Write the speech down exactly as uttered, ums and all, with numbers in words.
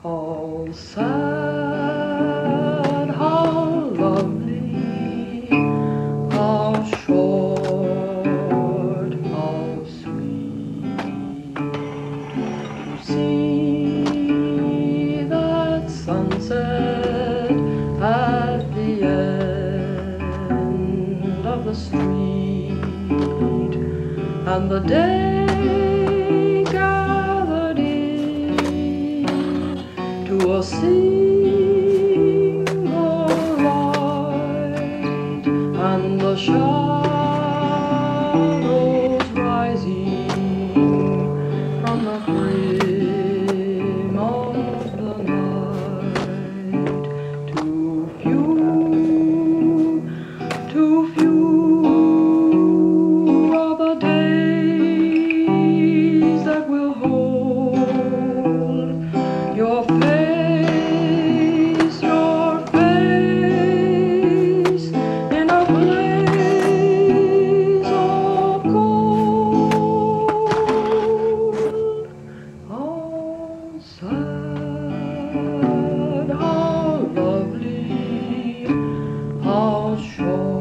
How sad, how lovely, how short, how sweet to see that sunset at the end of the street, and the day gathered in to a single light, and the shadows rising from the brim of the night. Too few, too few are the days that will hold your face, your face in a blaze of gold. How sad, how lovely, how short.